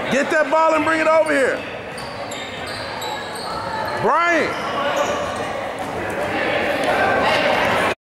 Get that ball and bring it over here. Brian.